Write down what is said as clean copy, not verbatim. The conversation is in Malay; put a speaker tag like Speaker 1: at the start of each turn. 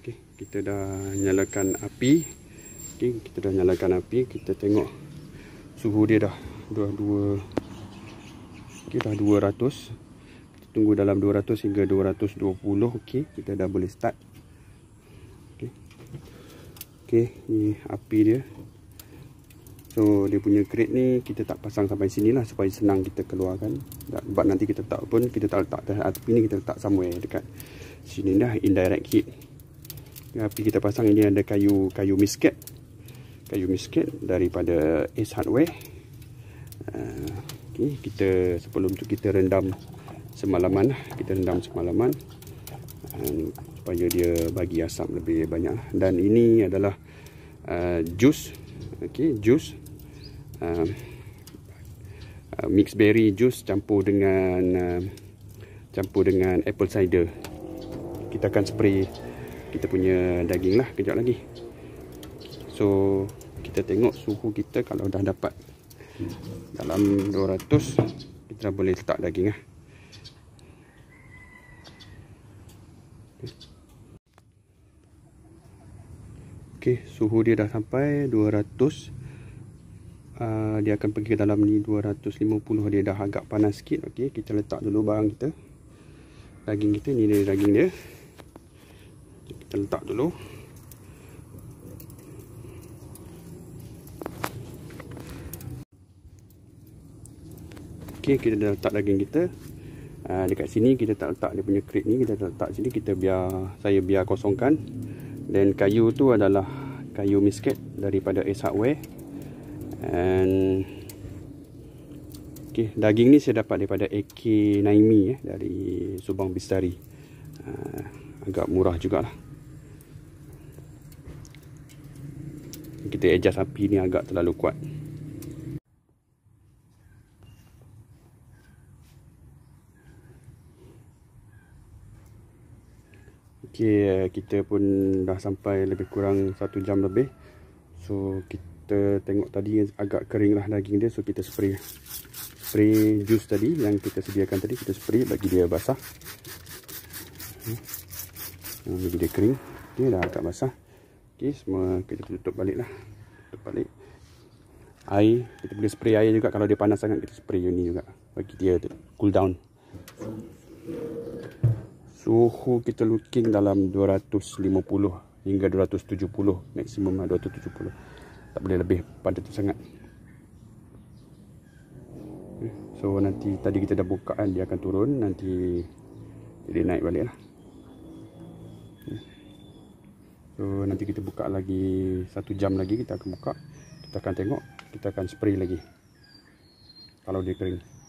Speaker 1: Okey, kita dah nyalakan api. Okey, kita dah nyalakan api. Kita tengok suhu dia dah 22. Okey, dah 200. Kita tunggu dalam 200 hingga 220. Okey, kita dah boleh start. Okey. Okey, ni api dia. So dia punya crate ni kita tak pasang sampai sini lah supaya senang kita keluarkan. Sebab nanti kita letak pun kita tak letak atas api ni, kita letak somewhere dekat sini dah, indirect heat. Api kita pasang ini ada kayu misket. Kayu misket daripada Ace Hardware. Okay, kita sebelum tu kita rendam semalaman. Kita rendam semalaman supaya dia bagi asap lebih banyak. Dan ini adalah jus. Okay, jus mixed berry juice campur dengan apple cider. Kita akan spray kita punya daging lah kejap lagi. So kita tengok suhu kita, kalau dah dapat dalam 200 kita dah boleh letak daging lah. Okey, suhu dia dah sampai 200. Dia akan pergi ke dalam ni 250. Dia dah agak panas sikit. Okey, kita letak dulu barang kita. Daging kita ni, dia daging dia. Kita letak dulu. Okey, kita dah letak daging kita. Dekat sini kita tak letak dia punya crate ni, kita letak sini. Saya biar kosongkan. Dan kayu tu adalah kayu misket daripada Ace Hardware. And okay, daging ni saya dapat daripada AK Naimi dari Subang Bistari. Agak murah jugalah. Kita adjust api ni agak terlalu kuat. Okey, kita pun dah sampai lebih kurang 1 jam lebih. So kita tengok tadi agak kering lah daging dia. So kita spray jus tadi yang kita sediakan tadi, kita spray bagi dia basah. Bagi dia kering. Okey, dah agak basah. Okey, semua kita tutup balik lah. Tutup balik. Air, kita boleh spray air juga. Kalau dia panas sangat, kita spray ni juga bagi dia cool down. Suhu kita looking dalam 250 hingga 270, maksimum 270. Tak boleh lebih pada tu sangat. So nanti tadi kita dah buka kan, dia akan turun, nanti dia naik balik lah. So nanti kita buka lagi 1 jam lagi, kita akan buka. Kita akan tengok, kita akan spray lagi kalau dia kering.